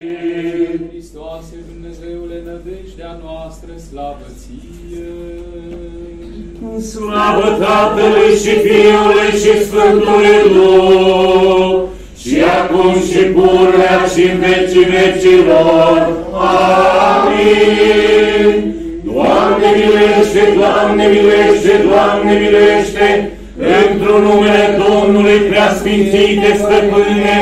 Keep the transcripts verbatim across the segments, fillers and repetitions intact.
Hristoase, Dumnezeule, nădejdea noastră, slavă ție! Slavă Tatălui și Fiului și Sfântului Duh, și acum și pururea și în vecii vecilor. Amin. Doamne miluiește, Doamne miluiește, Doamne miluiește, într-un numele Domnului Preasfințite Stăpâne,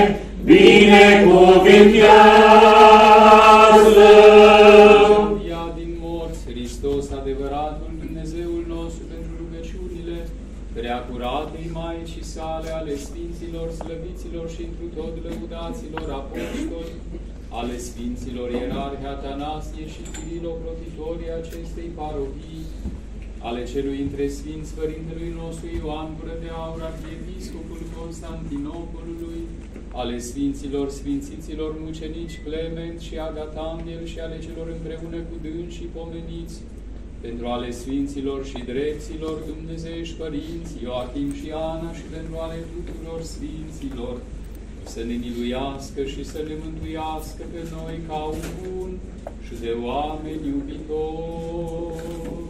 binecuvintează! Ia din morți, Hristos, adevăratul Dumnezeul nostru, pentru rugăciunile preacuratei Maicii sale, ale Sfinților, Slăviților și întru tot lăudaților apostoli, ale Sfinților Ierarhi Atanasie și Chirilo, clotitorii acestei parohii, ale celui între Sfinți Părintelui nostru Ioan Gură de Aur, arhiepiscopul Constantinopolului, ale Sfinților, Sfințiților mucenici Clement și Agatambiel și ale celor împreună cu dânsii pomeniți, pentru ale Sfinților și Drepților Dumnezeiești Părinți Ioachim și Ana și pentru ale tuturor Sfinților, să ne miluiască și să ne mântuiască pe noi ca un bun și de oameni iubitori.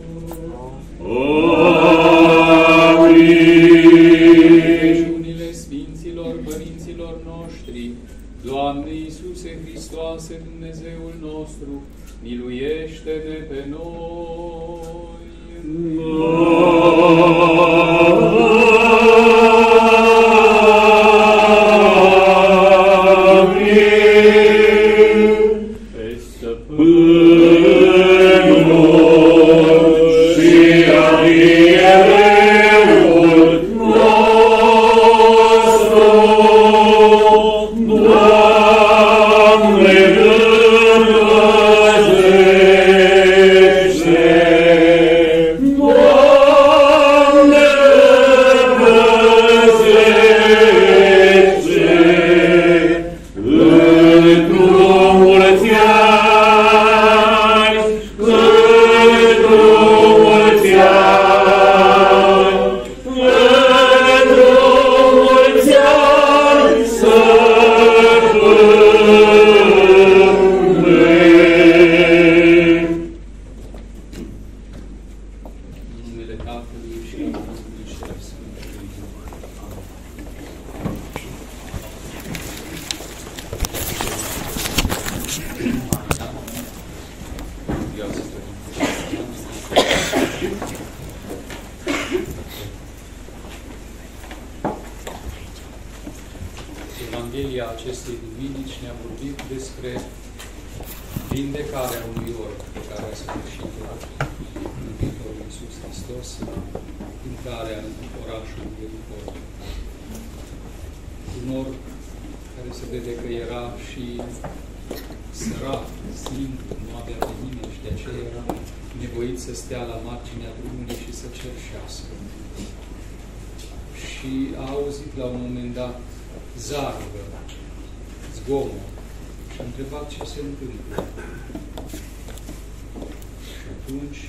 Rugăciunile Sfinților Părinților noștri, Doamne Iisuse Hristoase, Dumnezeul nostru, miluiește-ne pe noi! Evanghelia acestei duminici ne-a vorbit despre vindecarea unui orb pe care a sfârșit-o Mântuitorul Iisus Hristos, intrarea în orașul Ierihon. Un orb care se vede că era și sărac, singur, nu avea pe nimeni și de aceea era nevoit să stea la marginea drumului și să cerșească. Și a auzit la un moment dat zarvă, zgomot, și a întrebat ce se întâmplă. Și atunci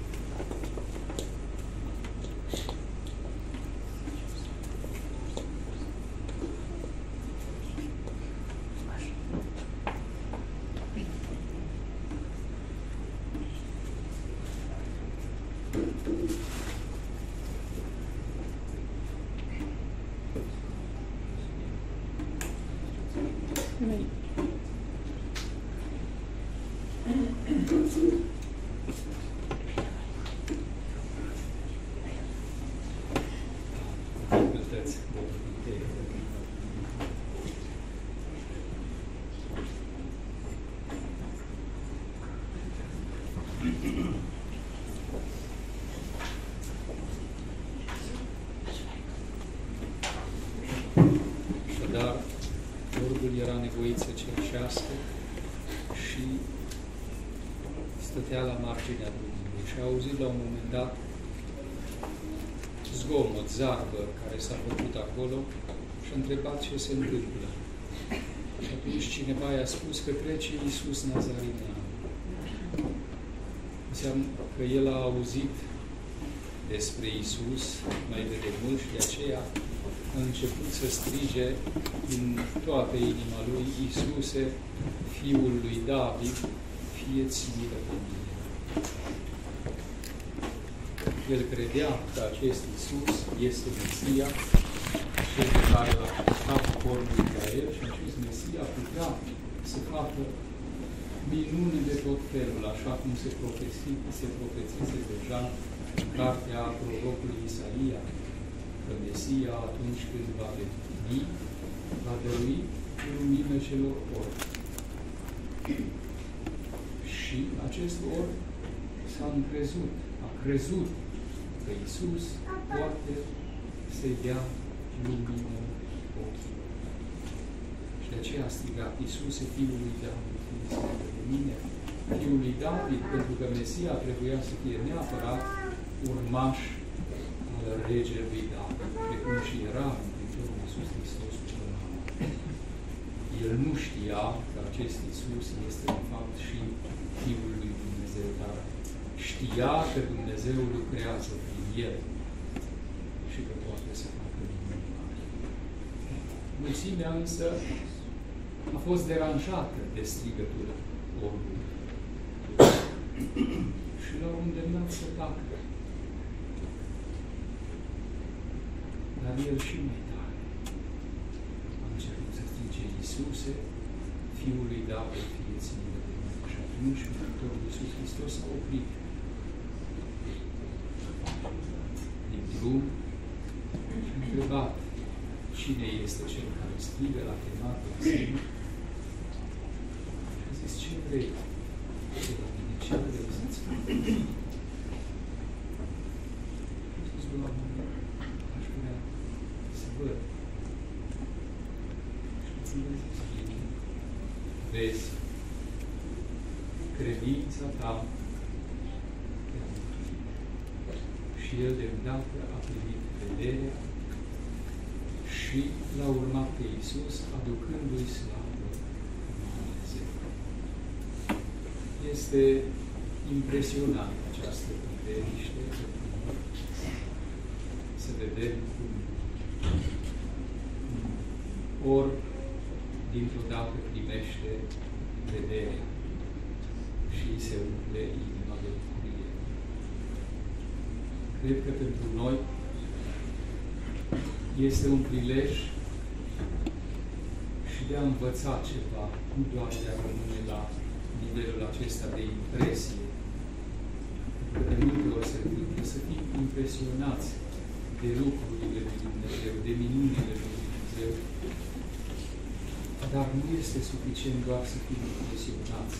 Dar orbul era nevoit să cerșească și stătea la marginea drumului și a auzit la un moment dat zgomot, zarvă care s-a făcut acolo și a întrebat ce se întâmplă. Și atunci cineva i-a spus că trece Iisus Nazarinean. Înseamnă că el a auzit despre Iisus mai de demult și de aceea a a început să strige din toată inima lui: Iisuse, Fiul lui David, fie-ți milă de mine. El credea că acest Iisus este Mesia, cel pe care l-a așteptat poporul Israel, și acest Mesia putea să facă minuni de tot felul, așa cum se profesi, se profețise deja în cartea prorocului Isaia, că Mesia, atunci când va veni, va dărui lumină celor orbi. Și acest orb s-a încrezut, a crezut că Iisus poate să-i dea lumină ochilor. Și de aceea a strigat: Iisuse, Fiul lui David, fie-ți de mine. Fiul lui David, pentru că Mesia trebuia să fie neapărat urmaș al regelui David, precum și era Mântuitorul Iisus Hristos până la moarte. El nu știa că acest Iisus este de fapt și Fiul lui Dumnezeu, dar știa că Dumnezeu lucrează prin El și că poate să facă minuni mari. Mulțimea însă a fost deranjată de strigătura orbului și l-au îndemnat să tacă. Dar el și mai tare a început să strige: Iisuse, Fiul lui David, fie-ți milă de mine. Și atunci Mântuitorul Iisus Hristos s-a oprit din drum și a întrebat: cine este cel care strigă la chemat la sine? Și a zis: ce vrei? De la mine, ce vrei să-ți fac? Și a zis: Doamne, aș vrea să văd. Și a zis: bine, vezi, credința ta te-a mântuit. Și el de îndată a privit vederea și l-a urmat pe Iisus, aducându-i slavă lui Dumnezeu. Este impresionant această priveliște să vedem cum ori dintr-o dată primește vederea și se umple inima de bucurie. Cred că pentru noi este un prilej și de a învăța ceva, nu doar de a rămâne la nivelul acesta de impresie. Că de multe ori se întâmplă să fim impresionați de lucrurile lui Dumnezeu, de minunile lui Dumnezeu, dar nu este suficient doar să fim impresionați,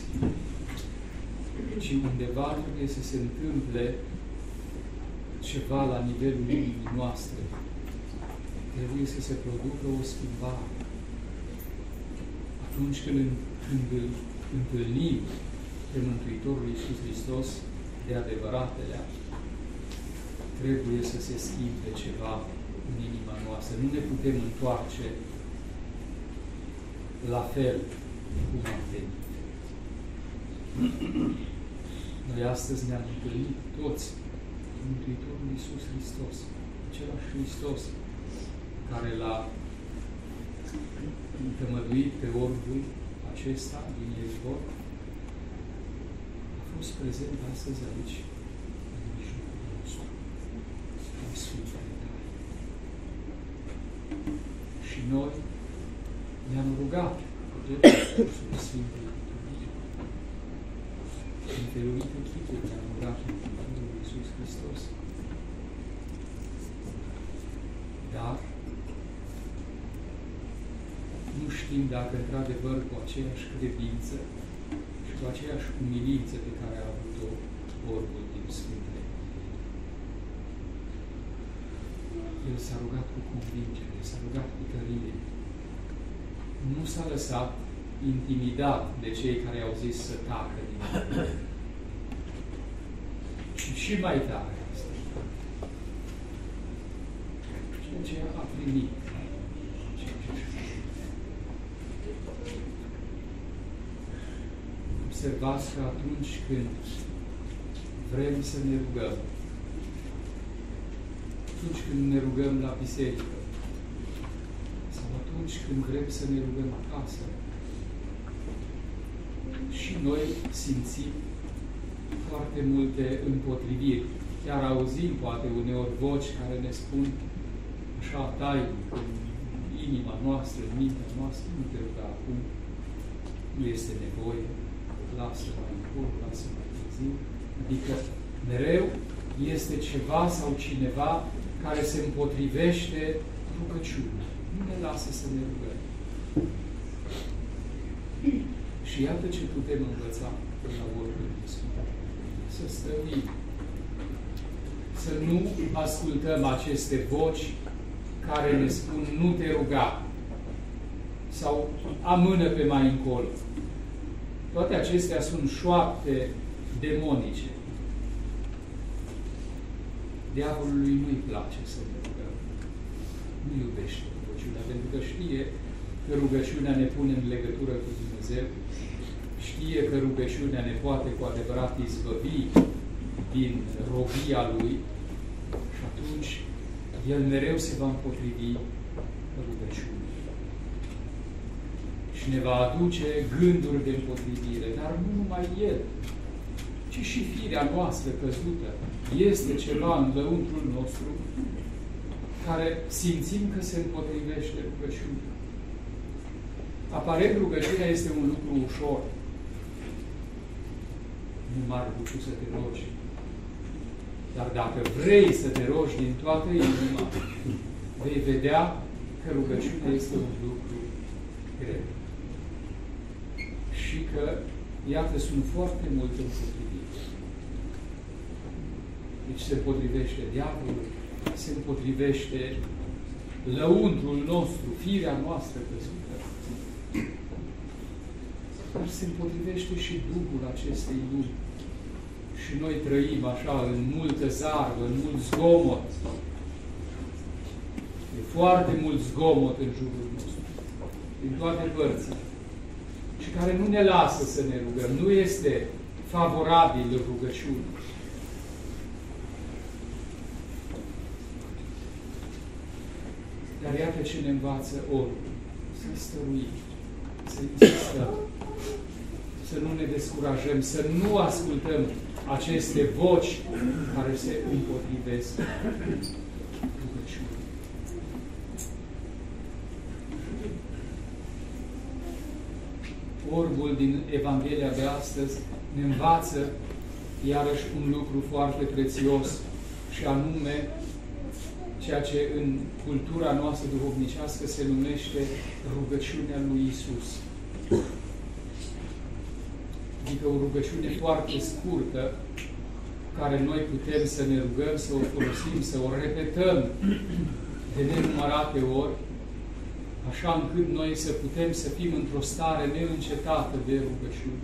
ci undeva trebuie să se întâmple ceva la nivelul inimii noastre. Trebuie să se producă o schimbare. Atunci când, când îl întâlnim pe Mântuitorul Iisus Hristos de adevăratele, trebuie să se schimbe ceva în inima noastră. Nu ne putem întoarce la fel cum am venit. Noi astăzi ne-am întâlnit toți cu Mântuitorul Iisus Hristos, același Hristos care l-a întămăduit pe orbul acesta din Izvor, a fost prezent astăzi aici, în mijlocul nostru, în Sfântele tale. Și noi ne-am rugat cu dreptul Sfântului Liturghie. În felurite chipuri ne-am rugat în Mântuitorul Iisus Hristos. Dar nu știm dacă într-adevăr cu aceeași credință și cu aceeași umilință pe care a avut-o orbul din Sfântele. El s-a rugat cu convingere, s-a rugat cu tărie. Nu s-a lăsat intimidat de cei care au zis să tacă din el. Și și mai tare asta. Ceea ce a primit. Observați că atunci când vrem să ne rugăm, atunci când ne rugăm la biserică, atunci când vrem să ne rugăm acasă. Și noi simțim foarte multe împotriviri. Chiar auzim, poate, uneori voci care ne spun așa tainic, în inima noastră, în mintea noastră, nu te ruga acum, nu este nevoie, lasă mai încolo, lasă mai târziu. Adică mereu este ceva sau cineva care se împotrivește rugăciunii. Nu ne lasă să ne rugăm. Și iată ce putem învăța de la vorbul Sfânt. Să stăvim. Să nu ascultăm aceste voci care ne spun nu te ruga sau amână pe mai încolo. Toate acestea sunt șoapte demonice. Diavolului nu-i place să ne rugăm. Nu iubește rugăciunea, pentru că știe că rugăciunea ne pune în legătură cu Dumnezeu, știe că rugăciunea ne poate cu adevărat izbăvi din robia Lui și atunci El mereu se va împotrivi rugăciunii. Și ne va aduce gânduri de împotrivire, dar nu numai El, ci și firea noastră căzută. Este ceva în lăuntrul nostru care simțim că se împotrivește rugăciunea. Aparent, rugăciunea este un lucru ușor. Nu mare lucru să te rogi. Dar dacă vrei să te rogi din toată inima, vei vedea că rugăciunea este un lucru greu. Și că, iată, sunt foarte multe împotriviri. Deci se împotrivește diavolul, se împotrivește lăuntrul nostru, firea noastră căzută. Dar se împotrivește și Duhul acestei lumi. Și noi trăim așa, în multă zarvă, în mult zgomot. E foarte mult zgomot în jurul nostru, din toate părțile. Și care nu ne lasă să ne rugăm. Nu este favorabil rugăciunii. Dar iată ce ne învață orul. Să stăruim, să insistăm, să nu ne descurajăm, să nu ascultăm aceste voci care se împotrivesc rugăciunii. Orbul din Evanghelia de astăzi ne învață iarăși un lucru foarte prețios și anume ceea ce în cultura noastră duhovnicească se numește rugăciunea lui Isus. Adică o rugăciune foarte scurtă, care noi putem să ne rugăm, să o folosim, să o repetăm de nenumărate ori, așa încât noi să putem să fim într-o stare neîncetată de rugăciune.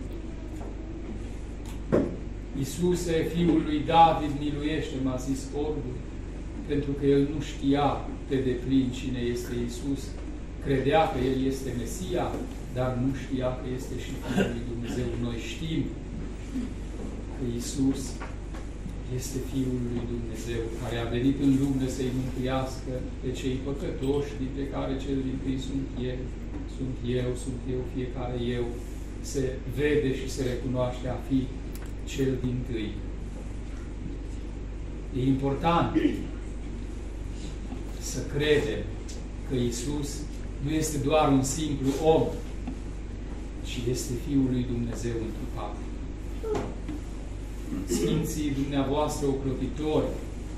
Iisuse, Fiul lui David, miluiește, m-a zis orbul, pentru că el nu știa pe deplin cine este Iisus. Credea că El este Mesia, dar nu știa că este și Fiul lui Dumnezeu. Noi știm că Iisus este Fiul lui Dumnezeu, care a venit în lume să-i mântuiască pe cei păcătoși, dintre care cel dintâi sunt eu, sunt eu, sunt eu, fiecare eu, se vede și se recunoaște a fi cel dintâi. E important să credem că Iisus nu este doar un simplu om, ci este Fiul lui Dumnezeu întrupat. Sfinții dumneavoastră ocrotitori,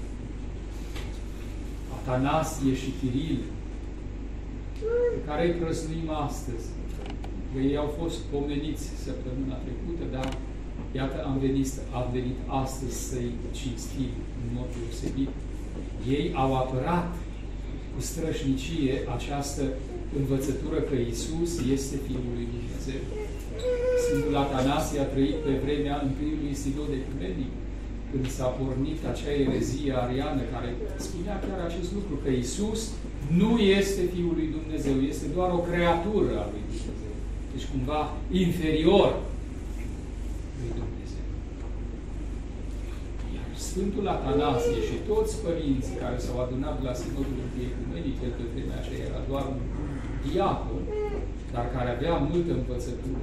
Atanasie și Chiril, pe care îi prăznuim astăzi, că ei au fost pomeniți săptămâna trecută, dar iată, am venit, am venit astăzi să-i cinstim în mod deosebit. Ei au apărat cu strășnicie această învățătură că Iisus este Fiul lui Dumnezeu. Sfântul Atanasie a trăit pe vremea întâiului Sinod Ecumenic, când s-a pornit acea erezie ariană care spunea chiar acest lucru, că Iisus nu este Fiul lui Dumnezeu, este doar o creatură a lui Dumnezeu. Deci cumva inferior lui Dumnezeu. Iar Sfântul Atanasie și toți părinții care s-au adunat la Sinodul Ecumenic, el pe vremea aceea era doar un diacon, dar care avea multă învățătură,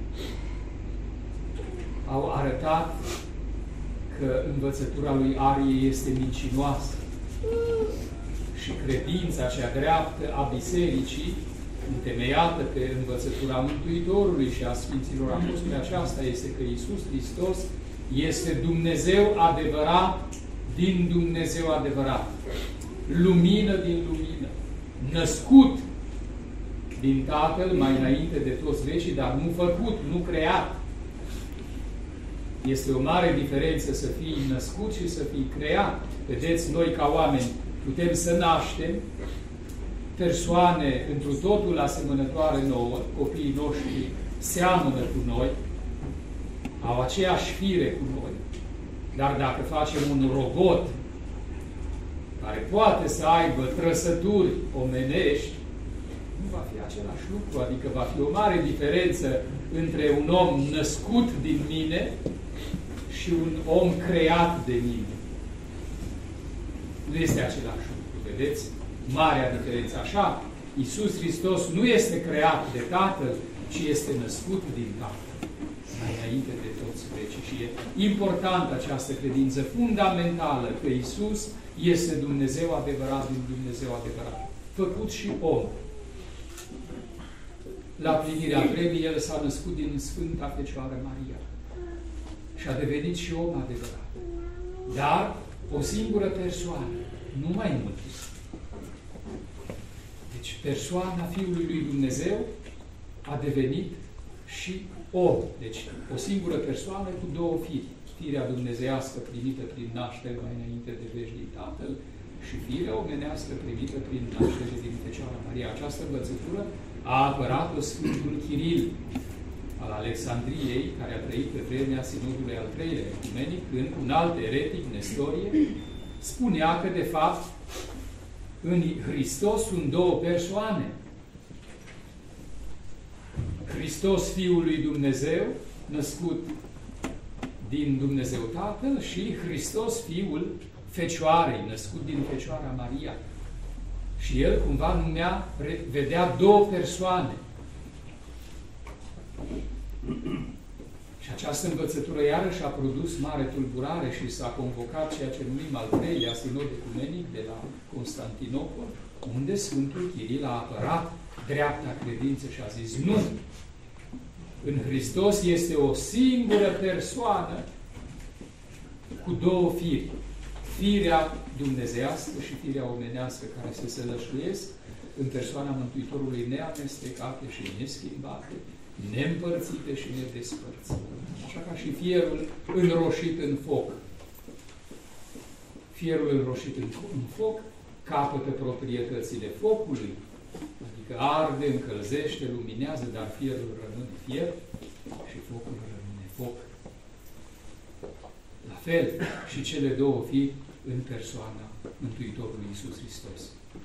au arătat că învățătura lui Arie este mincinoasă și credința cea dreaptă a Bisericii, întemeiată pe învățătura Mântuitorului și a Sfinților Apostoli, aceasta este că Iisus Hristos este Dumnezeu adevărat din Dumnezeu adevărat, lumină din lumină, născut din Tatăl mai înainte de toți vecii, dar nu făcut, nu creat. Este o mare diferență să fii născut și să fii creat. Vedeți, noi ca oameni putem să naștem persoane întru totul asemănătoare nouă, copiii noștri seamănă cu noi, au aceeași fire cu noi, dar dacă facem un robot care poate să aibă trăsături omenești, nu va fi același lucru, adică va fi o mare diferență între un om născut din mine și un om creat de mine. Nu este același lucru, vedeți? Marea diferență. Așa, Iisus Hristos nu este creat de Tatăl, ci este născut din Tatăl, mai înainte de toți vecii. Și e importantă această credință fundamentală că Iisus este Dumnezeu adevărat din Dumnezeu adevărat, făcut și om. La plinirea vremii, El s-a născut din Sfânta Fecioară Maria și a devenit și om adevărat. Dar o singură persoană, nu mai multe. Deci persoana Fiului lui Dumnezeu a devenit și om. Deci o singură persoană cu două firi. Firea dumnezeiască primită prin naștere mai înainte de veci din Tatăl și firea omenească primită prin naștere din Fecioara Maria. Această învățătură a apărat-o Sfântul Chiril al Alexandriei, care a trăit pe vremea Sinodului al treilea ecumenic, când un alt eretic, Nestorie, spunea că, de fapt, în Hristos sunt două persoane. Hristos, Fiul lui Dumnezeu, născut din Dumnezeu Tatăl, și Hristos, Fiul Fecioarei, născut din Fecioara Maria. Și el cumva numea, vedea două persoane. Și această învățătură iarăși a produs mare tulburare și s-a convocat ceea ce numim al treilea Sinod Ecumenic de la Constantinopol, unde Sfântul Chiril a apărat dreapta credință și a zis: nu! În Hristos este o singură persoană cu două firi. Firea dumnezeiască și firea omenească, care se sălășluiesc în persoana Mântuitorului neamestecate și neschimbate, neîmpărțite și nedespărțite. Așa ca și fierul înroșit în foc. Fierul înroșit în foc capătă proprietățile focului, adică arde, încălzește, luminează, dar fierul rămâne fier și focul rămâne foc. La fel și cele două firi în persoana Mântuitorului Iisus Hristos.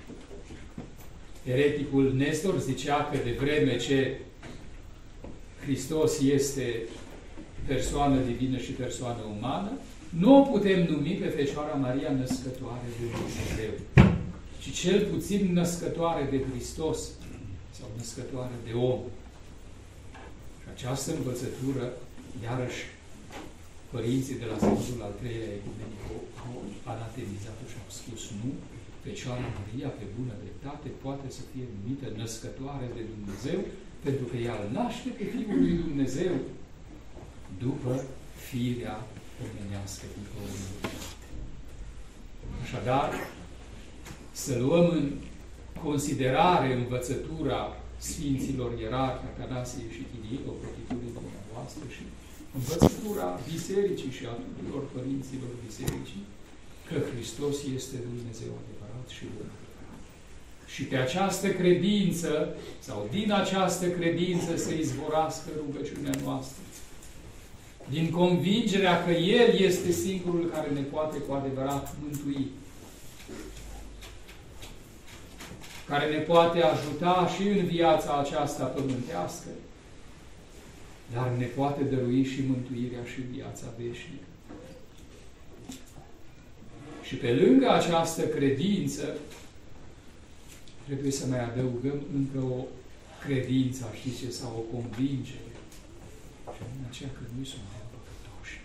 Ereticul Nestor zicea că de vreme ce Hristos este persoană divină și persoană umană, nu o putem numi pe Fecioara Maria născătoare de Dumnezeu, ci cel puțin născătoare de Hristos sau născătoare de om. Și această învățătură, iarăși, părinții de la Sinodul al treilea ecumenic au anatemizat-o și au spus: nu, Fecioara Maria, pe bună dreptate, poate să fie numită născătoare de Dumnezeu, pentru că ea îl naște pe Fiul lui Dumnezeu după firea omenească, după umanitate. Așadar, să luăm în considerare învățătura Sfinților Ierarhi Atanasie și Chiril, o protiturii dumneavoastră, și învățătura Bisericii și a tuturor părinților Bisericii, că Hristos este Dumnezeu adevărat și bun. Și pe această credință, sau din această credință, să izvorască rugăciunea noastră. Din convingerea că El este singurul care ne poate cu adevărat mântui, care ne poate ajuta și în viața aceasta pământească, dar ne poate dărui și mântuirea și viața veșnică. Și pe lângă această credință, trebuie să mai adăugăm încă o credință, știți ce, sau o convingere. Și în aceea că noi suntem păcătoși.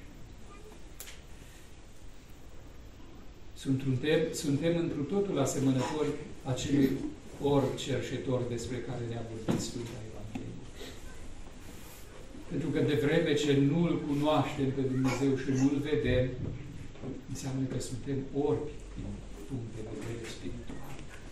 Suntem, suntem întru totul asemănători acelui orb cerșetor despre care ne-a vorbit Sfânta Evanghelie. Pentru că de vreme ce nu-L cunoaștem pe Dumnezeu și nu-L vedem, înseamnă că suntem orbi din punct de vedere spiritual.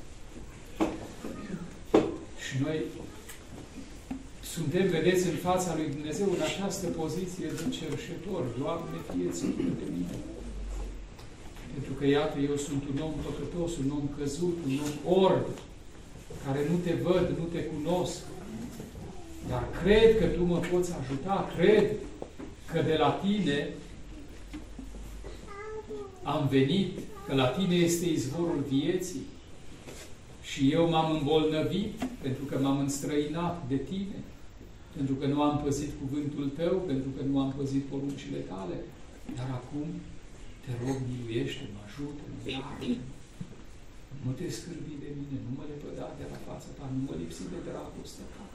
Și noi suntem, vedeți, în fața lui Dumnezeu în această poziție de cerșetor. Doamne, fie-ți de mine. Pentru că, iată, eu sunt un om păcătos, un om căzut, un om orb, care nu te văd, nu te cunosc. Dar cred că Tu mă poți ajuta, cred că de la Tine am venit, că la Tine este izvorul vieții. Și eu m-am îmbolnăvit pentru că m-am înstrăinat de Tine, pentru că nu am păzit cuvântul Tău, pentru că nu am păzit poruncile Tale. Dar acum te rog, miluiește-mă, ajută-mă, iartă-mă. Nu te scârbi de mine, nu mă lepăda de la fața Ta, nu mă lipsi de dragostea Ta.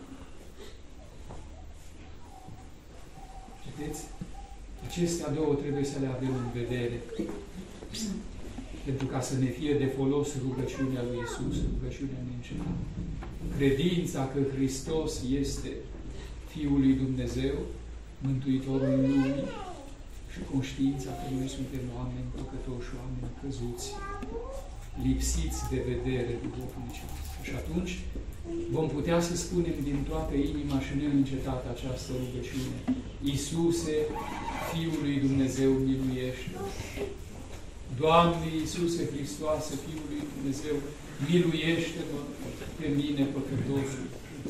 Vedeți? Acestea două trebuie să le avem în vedere. Pentru ca să ne fie de folos rugăciunea lui Iisus, rugăciunea neîncetată. Credința că Hristos este Fiul lui Dumnezeu, Mântuitorul lumii, și conștiința că noi suntem oameni păcătoși, oameni căzuți, lipsiți de vedere duhovnicească. Și atunci vom putea să spunem din toată inima și neîncetat această rugăciune: Iisuse, Fiul lui Dumnezeu, miluiește! Doamne Iisuse Hristoase, Fiul lui Dumnezeu, miluiește-mă pe mine, păcătosul!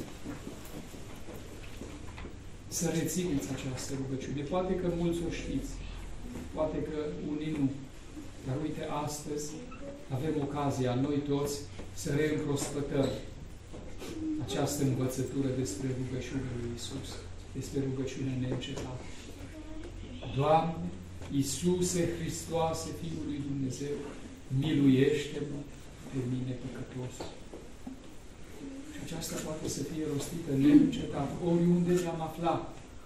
Să rețineți această rugăciune. Poate că mulți o știți, poate că unii nu. Dar uite, astăzi avem ocazia, noi toți, să reîmprospătăm această învățătură despre rugăciunea lui Iisus, despre rugăciunea neîncetată. Doamne, Iisuse Hristoase, Fiul lui Dumnezeu, miluiește-mă pe mine, păcătosul! Și aceasta poate să fie rostită neîncetat, oriunde ne-am aflat.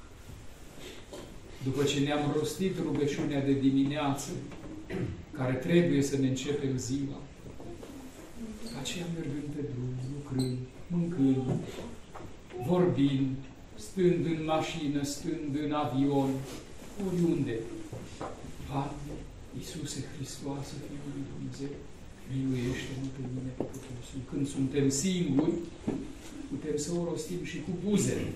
După ce ne-am rostit rugăciunea de dimineață, care trebuie să ne începem ziua, aceea mergând pe drum, lucrând, mâncând, vorbind, stând în mașină, stând în avion, oriunde. Doamne, Iisuse Hristoase, Fiul lui Dumnezeu, miluiește-mă pe mine, păcătosul! Când suntem singuri, putem să o rostim și cu buzele.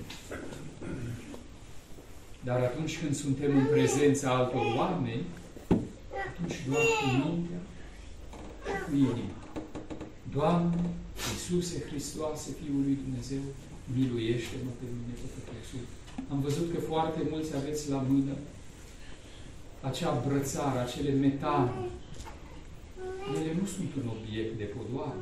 Dar atunci când suntem în prezența altor oameni, atunci doar cu mintea și cu inima. Doamne, Iisuse Hristoase, Fiul lui Dumnezeu, miluiește-mă pe mine, păcătosul! Am văzut că foarte mulți aveți la mână acea brățară, acele metale. Ele nu sunt un obiect de podoabă,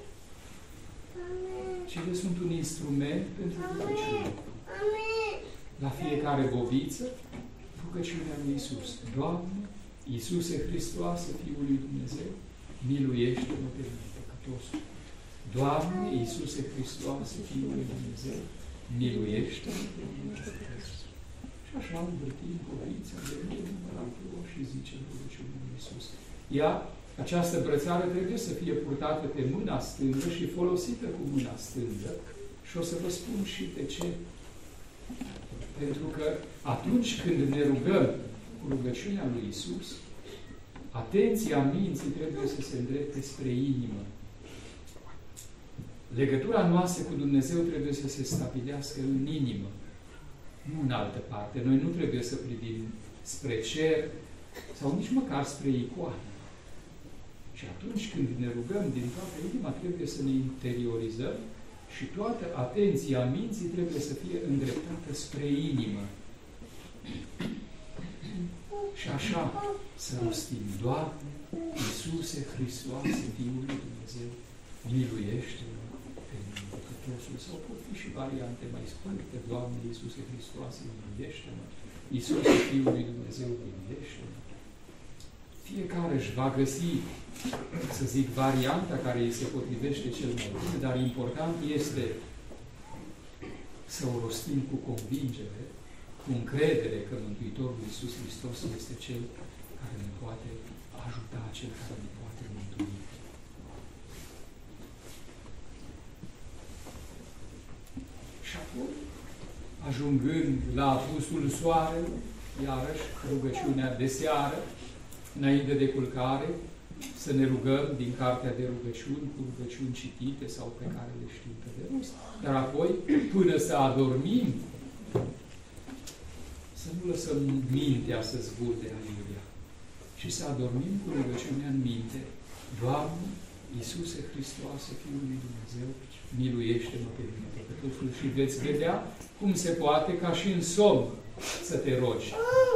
ci ele sunt un instrument pentru rugăciune. La fiecare bobiță, rugăciunea lui Iisus. Doamne, Iisuse Hristoase, Fiul lui Dumnezeu, miluiește-mă pe mine, păcătosul! Doamne, Iisuse Hristoase, Fiul lui Dumnezeu, miluiește-mă pe mine, păcătosul! Și așa învârtim bobița de număratul și zicem rugăciunea lui Iisus. Ea, această brățară, trebuie să fie purtată pe mâna stângă și folosită cu mâna stângă. Și o să vă spun și de ce. Pentru că atunci când ne rugăm cu rugăciunea lui Iisus, atenția minții trebuie să se îndrepte spre inimă. Legătura noastră cu Dumnezeu trebuie să se stabilească în inimă, nu în altă parte. Noi nu trebuie să privim spre cer sau nici măcar spre icoane. Și atunci când ne rugăm din toată inima, trebuie să ne interiorizăm și toată atenția minții trebuie să fie îndreptată spre inimă. Și așa să rostim: Doamne, Iisuse Hristoase, Fiul lui Dumnezeu, miluiește-mă pe mine, păcătosul! Sau pot fi și variante mai scurte: Doamne, Iisuse Hristoase, miluiește-mă! Iisuse, Fiul lui Dumnezeu, miluiește-mă! Fiecare își va găsi, să zic, varianta care îi se potrivește cel mai bine, dar important este să o rostim cu convingere, cu încredere că Mântuitorul Iisus Hristos este Cel care ne poate ajuta, Cel care ne poate mântui. Și apoi, ajungând la apusul soarelui, iarăși rugăciunea de seară, înainte de culcare, să ne rugăm din cartea de rugăciuni, cu rugăciuni citite sau pe care le știm pe de rost. Dar apoi, până să adormim, să nu lăsăm mintea să zburde aiurea, și să adormim cu rugăciunea în minte. Doamne, Iisuse Hristoase, Fiul lui Dumnezeu, miluiește-mă pe mine păcătosul. Și veți vedea cum se poate ca și în somn să te rogi.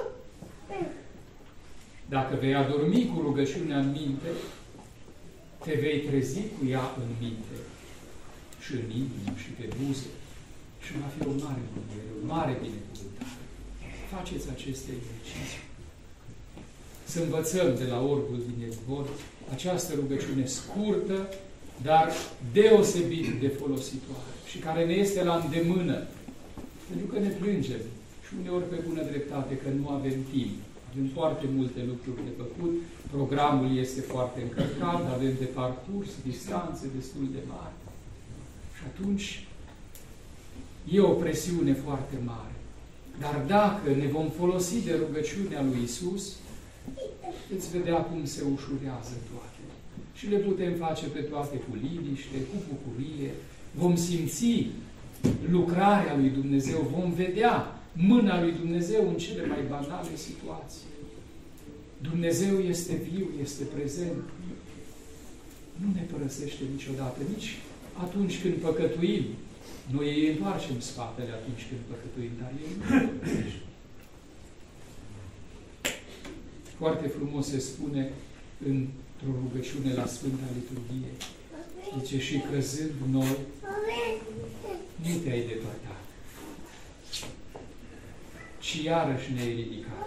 Dacă vei adormi cu rugăciunea în minte, te vei trezi cu ea în minte și în inimă și pe buze și va fi o mare mângâiere, o mare binecuvântare. Faceți aceste exerciții. Să învățăm de la Orbul din Evvod această rugăciune scurtă, dar deosebit de folositoare și care ne este la îndemână. Pentru că ne plângem și uneori pe bună dreptate că nu avem timp. Avem foarte multe lucruri de făcut, programul este foarte încărcat, avem de parcurs, distanțe destul de mari. Și atunci e o presiune foarte mare. Dar dacă ne vom folosi de rugăciunea lui Iisus, veți vedea cum se ușurează toate. Și le putem face pe toate cu liniște, cu bucurie. Vom simți lucrarea lui Dumnezeu, vom vedea mâna lui Dumnezeu în cele mai banale situații. Dumnezeu este viu, este prezent. Nu ne părăsește niciodată, nici atunci când păcătuim. Noi îi întoarcem spatele atunci când păcătuim, dar El nu ne părăsește. Foarte frumos se spune într-o rugăciune la Sfânta Liturghie. Zice, și căzând noi, nu te-ai depărtat, ci iarăși ne-ai ridicat.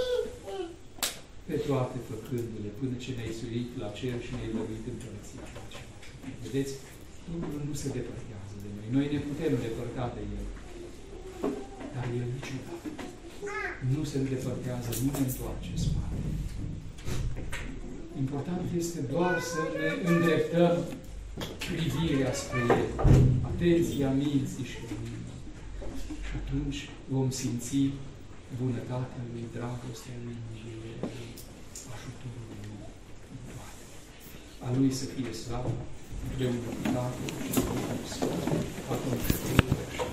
Pe toate făcându-le, până ce ne-ai suit la cer și ne-ai lăuit împărăția. Vedeți? Domnul nu se depărtează de noi. Noi ne putem depărta de El. Dar El niciodată nu se îndepărtează, nu ne întoarce spate. Important este doar să ne îndreptăm privirea spre El, atenția minții și inimii. Și atunci vom simți bunătatea Lui, dragostea Lui, mântuirea Lui, ajutorul Lui în toate. A Lui să fie slavă, împreună cu Tatăl și Sfântul Sfânt, acum și